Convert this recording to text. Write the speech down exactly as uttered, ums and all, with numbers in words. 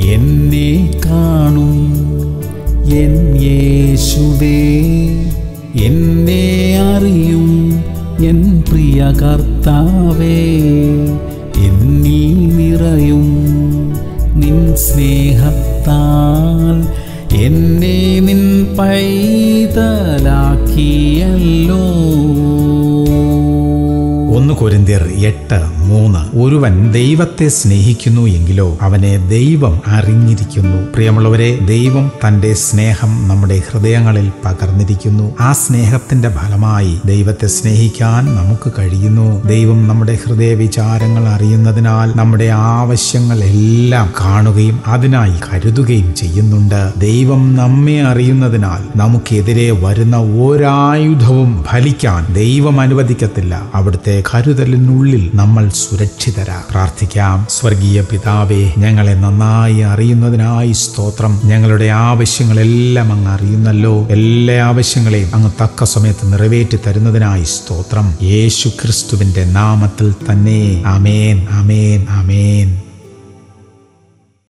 എന്നെ കാണും എൻ യേശുവേ, എന്നെ അറിയും എൻ പ്രിയ കർത്താവേ, എന്നിൽ നിറയും നിൻ സ്നേഹത്താൽ എന്നെ നിൻ പൈതലാക്കിയല്ലോ. ഒന്ന് കൊരിന്ത്യർ എട്ട് മൂന്ന്. ഒരുവൻ ദൈവത്തെ സ്നേഹിക്കുന്നു എങ്കിലോ അവനെ ദൈവം അറിഞ്ഞിരിക്കുന്നു. പ്രിയമുള്ളവരെ, ദൈവം തന്റെ സ്നേഹം നമ്മുടെ ഹൃദയങ്ങളിൽ പകർന്നിരിക്കുന്നു. ആ സ്നേഹത്തിന്റെ ഫലമായി ദൈവത്തെ സ്നേഹിക്കാൻ നമുക്ക് കഴിയുന്നു. ദൈവം നമ്മുടെ ഹൃദയ വിചാരങ്ങൾ അറിയുന്നതിനാൽ നമ്മുടെ ആവശ്യങ്ങൾ എല്ലാം കാണുകയും അതിനായി കരുതുകയും ചെയ്യുന്നുണ്ട്. ദൈവം നമ്മെ അറിയുന്നതിനാൽ നമുക്കെതിരെ വരുന്ന ഒരായുധവും ഫലിക്കാൻ ദൈവം അനുവദിക്കത്തില്ല. അവിടുത്തെ കരുതലിനുള്ളിൽ നമ്മൾ സുരക്ഷിതരാ. പ്രാർത്ഥിക്കാം. സ്വർഗീയ പിതാവേ, ഞങ്ങളെ നന്നായി അറിയുന്നതിനായി സ്തോത്രം. ഞങ്ങളുടെ ആവശ്യങ്ങളെല്ലാം അങ്ങ് അറിയുന്നല്ലോ. എല്ലാ ആവശ്യങ്ങളെയും അങ്ങ് തക്ക സമയത്ത് നിറവേറ്റി തരുന്നതിനായി സ്തോത്രം. യേശു ക്രിസ്തുവിന്റെ നാമത്തിൽ തന്നെ. ആമേൻ, ആമേൻ, ആമേൻ.